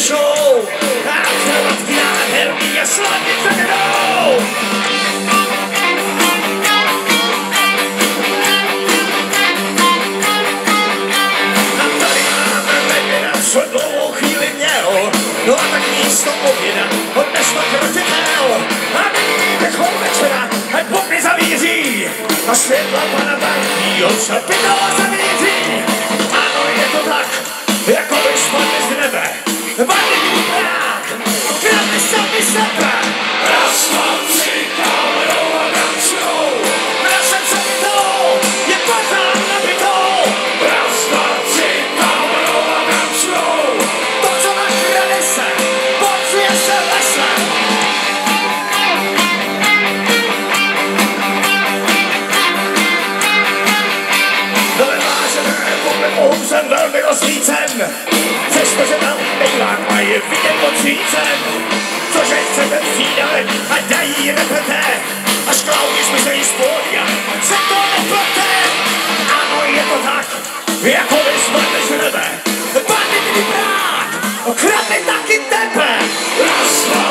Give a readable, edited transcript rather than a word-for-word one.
show a kravatky nádherný a slavně zajedou. A tady máme Medvěda, co dlouhou chvíli měl, no a tak místo oběda odnesl krotětel. A nyní vrchol večera, ať Bůh mi zavíří a světla pana banky od čapitela zamíří. Ano, je to tak, jako by spadli z nebe, banditní prák, kradli sami sebe. Raz, dva, tři, kamerou a gangstrou, našem čapitelou je pořád nabitou. Raz, dva, tři, kamerou a gangstrou, to, co nakrade se, počuje se lese. Jsem velmi rozlícen, přestože tam bejvák mají vidět odřícen. Cože chcete střídali, ať dají repete, až klauni zmizejí z pódia, se to neplete. Ano, je to tak, jako by spadli z nebe, banditní brát, okradli taky tebe. Raz, dva,